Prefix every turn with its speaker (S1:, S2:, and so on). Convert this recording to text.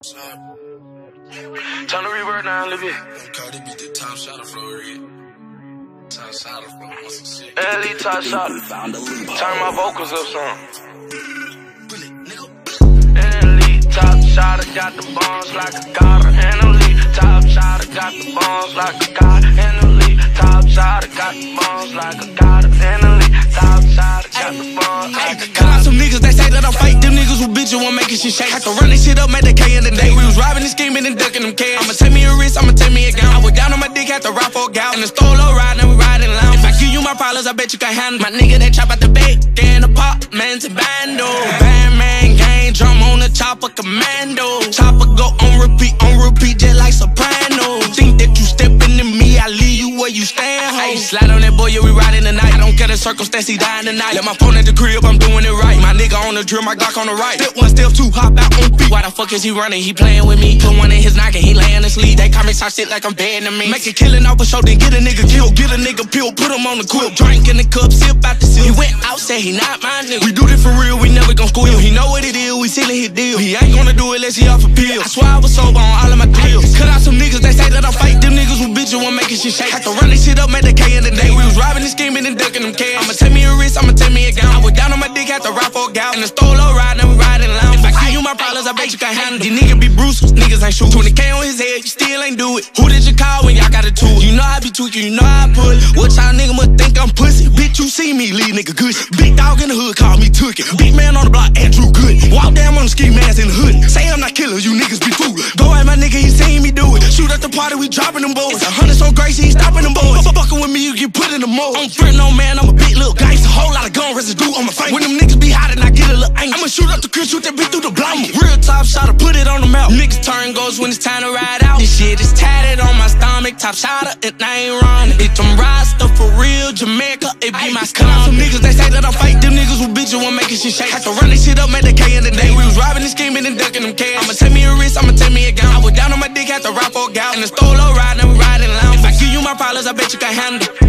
S1: Turn the reverb down a little bit.
S2: Cardi beat the top shot of Florida. Top shot of Florida.
S1: Elite top shot. Turn my vocals up some. Elite top shot, I got the bombs like a god. And elite top shot, I got the bombs like a god. And elite top shot, I got the bombs like a god. And elite top shot, I got the bombs like a god.
S3: Cut out some niggas, they say that I'm fake. Them niggas who bitch you want making shit shake. I can run this shit up, make the K in the day. We was robbing and scheming and ducking them cans. I'ma take me a wrist, I'ma take me a gown. I was down on my dick, had to ride for a gal. In the store low ride, now we riding loud. If I give you my problems, I bet you can handle. My nigga that chop out the bait, in the pop, man's a bando. Bandman gang, drum on the chopper, commando. Chopper go on repeat, just like soprano. Think that you stepping to me, I leave you where you stand, ho. Slide on that boy, yeah, we riding the night. I don't care the circumstance, he dying tonight. Let my phone at the crib, I'm doing it right. My nigga on the drill, my Glock on the right. Step one, step two, hop out on feet. Why the fuck is he running? He playing with me. Put one in his knock and he laying asleep. They call me talk shit like I'm betting to me. Make a killing off a show, then get a nigga killed. Get a nigga pill, put him on the quilt. Drink in the cup, sip out the sip. He went out, said he not my nigga. We do this for real, we never gon' squeal. He know what it is, we sealing his deal. He ain't gonna do it unless he off a pill. I swear I was sober on all of my deals. Cut out some niggas, they say that I'm fake. Them niggas who bitch you want making shit shake. I can run this shit up, make the K in the day. We was robbing and scheming and ducking them cans. I'ma take me a wrist, I'ma take me a gown. I was down on my dick, had to ride for a gal. In the store low ride, now we riding loud. If I give you my problems, I bet you can handle. These niggas be bruised, niggas ain't shoot. 20K on his head, you still ain't do it. Who did you call when y'all got a tool? You know I be tweaking, you know I pull it. What y'all nigga must think I'm pussy? Bitch, you see me, lead nigga good. Big dog in the hood, call me Tookie. Big man on the block, Andrew Good. Walk down on the ski mask in the hood. Say I'm not killer, you niggas be fool. Go at my nigga, he seen me do it. Shoot at the party, we dropping them boys. 100 so Gracie, he stopping them boys. Fucking with me, you get put in the mold. I'm friend, no man, I'm a big little gangster. A whole lot of gun residue on my face. When them niggas be hot and I get a little angry, I'ma shoot up the crib, shoot that bitch through the blind. Real top shot, put it on the mouth. Niggas turn goes when it's time to ride out. This shit is tatted on my stomach. Top shotter, it ain't wrong. It's them ride stuff for real, Jamaica, it be my cut out some niggas, they say that I'm fake. Them niggas who bitch you want making shit shake. I can run this shit up, make the K in the day. We was robbing and scheming and ducking them cans. I'ma take me a wrist, I'ma take me a gown. I was down on my dick, had to ride for a gal. In the store low ride, now we riding loud. If I give you my problems, I bet you can handle.